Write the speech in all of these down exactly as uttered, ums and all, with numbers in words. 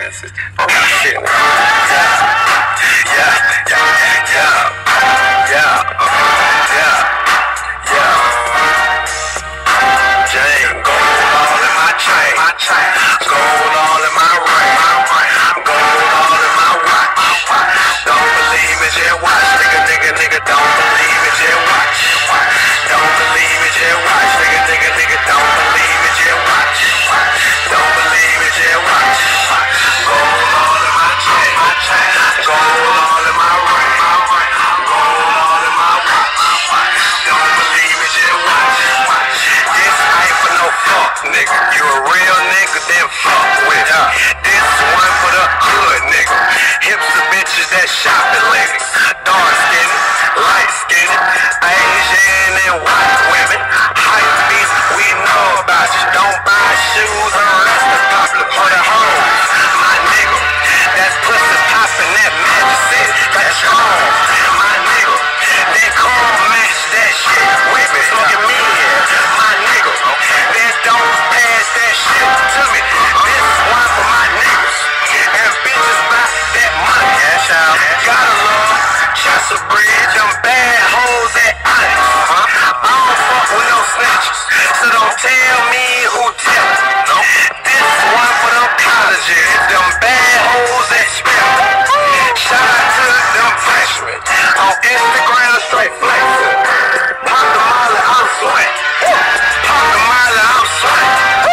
consequences. Oh shit. Yeah, yeah, yeah, yeah, yeah, yeah, yeah. Jane, gold all in my chain, my chain. Gold all in my ring, gold all in my watch. Don't believe it, just watch, nigga, nigga, nigga. Don't believe it, just watch. Don't believe it, just watch, nigga, nigga, nigga. Don't believe it, just watch. Don't believe it, just watch. Gold all in my chain, my chain. Gold all in my ring, gold all in my watch. Don't believe it, just watch. This ain't for no fuck, nigga. You a real nigga, then fuck with her. This one for the good nigga. Hips of bitches that shopping ladies. Dark skinned, light skinned, Asian and white women. Hype beats, we know about you. Don't buy shoes unless the popular for the hoes. My nigga, that's pussy poppin', that magic shit. That's strong, my nigga. Then come match that shit with me. Look at me here, my nigga. Then don't pass that shit to me. This one for my niggas. And bitches buy that money. Gotta love Chester Bridge, them bad hoes at Onyx. I don't fuck with no snitches, so don't tell me who tell it. This one for them colleges, them bad hoes at Spell. Shout out to them freshmen on Instagram, straight flexing. Pop the molly, I'm sweat. Pop the molly, I'm sweat.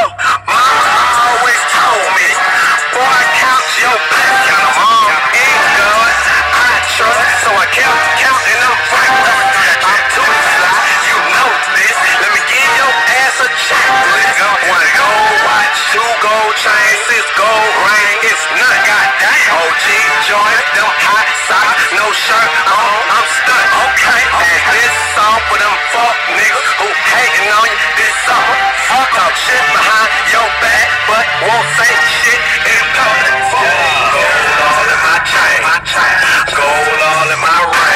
Mama always told me, boy, count your blessings. Ain't good, I trust, so I kept counting them fragments. I'm too sly, you know this. Let me give your ass a checklist. One gold watch, two gold chains, six gold ring. It's none. Goddamn. O G joint, them hot socks, no shirt on. I'm stunned. Okay. And this song for them fuck niggas who hating on you this summer. Fuck talk shit behind your back, but won't say shit in public. Gold all in my chain, my chain. Gold all in my ring.